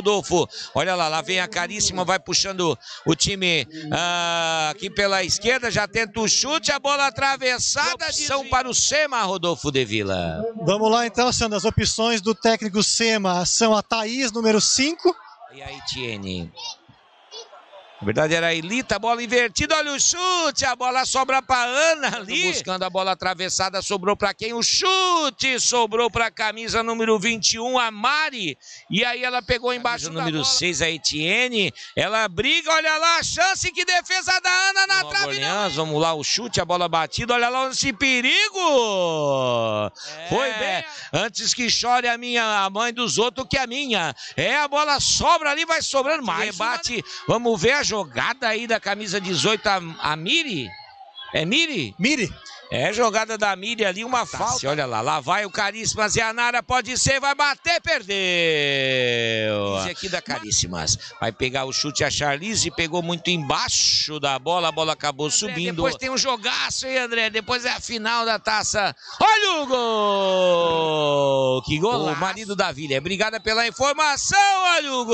Rodolfo, olha lá, lá vem a Caríssima, vai puxando o time aqui pela esquerda, já tenta o chute, a bola atravessada, opção para o Sema, Rodolfo de Vila. Vamos lá então, Sandro, as opções do técnico Sema são a Thaís, número 5. E a Etienne. Na verdade era a Elita, bola invertida, olha o chute, a bola sobra para Ana ali. Buscando a bola atravessada, sobrou para quem? O chute sobrou para a camisa número 21, a Mari. E aí ela pegou embaixo da número 6, a Etienne. Ela briga, olha lá a chance, que defesa da Ana na trave. Vamos lá, o chute, a bola batida, olha lá esse perigo. Foi bem. Antes que chore a mãe dos outros que a minha. A bola sobra ali, vai sobrando mais. Rebate, vamos ver a jogada aí da camisa 18, a Miri. É Miri? Miri. É jogada da Miri ali, uma falta. Olha lá, lá vai o Caríssimas e a Nara pode ser, vai bater, perdeu. Esse aqui da Caríssimas. Vai pegar o chute, a Charlize pegou muito embaixo da bola, a bola acabou subindo. Depois tem um jogaço aí, André, depois é a final da taça. Olha o gol! Que golaço. O marido da Vila, obrigada pela informação, olha o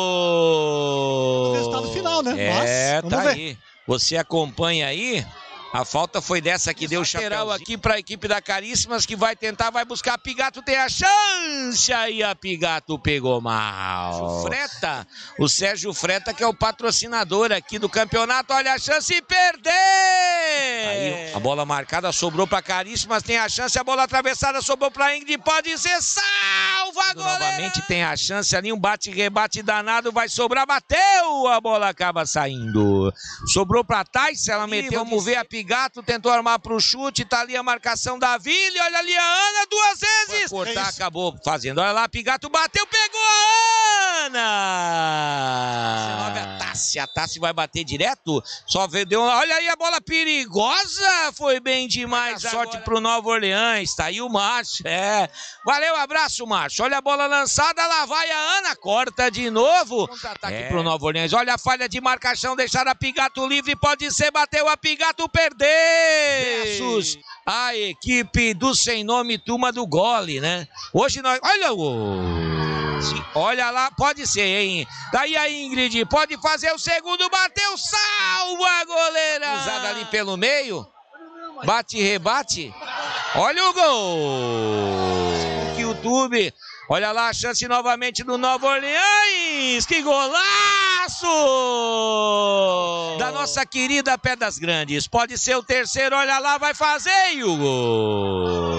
gol! O resultado final, né? Mas, tá aí. Você acompanha aí? A falta foi dessa que deu o chapéu aqui para a equipe da Caríssimas, que vai tentar, vai buscar. A Pigato tem a chance, aí a Pigato pegou mal. O Sérgio Freta, que é o patrocinador aqui do campeonato, olha a chance e perdeu. Aí a bola marcada sobrou para Caríssimas, tem a chance, a bola atravessada sobrou para Ingrid, pode ser, salva goleiro. Novamente tem a chance ali, um bate-rebate danado, vai sobrar, bateu, a bola acaba saindo. Sobrou para Thais, ela meteu, vamos ver a Pigato, tentou armar para o chute, tá ali a marcação da Vila, olha ali a Ana, 2 vezes. Vai cortar, acabou fazendo, olha lá, a Pigato bateu, pegou a Ana. 19 a Tassi vai bater direto, só deu, olha aí a bola perigosa, foi bem demais, sorte pro Nova Orleans, tá aí o Márcio, valeu, abraço Márcio, olha a bola lançada, lá vai a Ana, corta de novo, contra-ataque pro Nova Orleans, olha a falha de marcação, deixaram a Pigato livre, pode ser, bateu a Pigato, perdeu, versus a equipe do sem nome, turma do gole, né, hoje nós, olha lá, pode ser, hein? Daí a Ingrid pode fazer o segundo, bateu, salva a goleira. Usada ali pelo meio, bate e rebate. Olha o gol. YouTube, olha lá a chance novamente do Nova Orleans. Que golaço da nossa querida Pedras Grandes. Pode ser o terceiro, olha lá, vai fazer e o gol.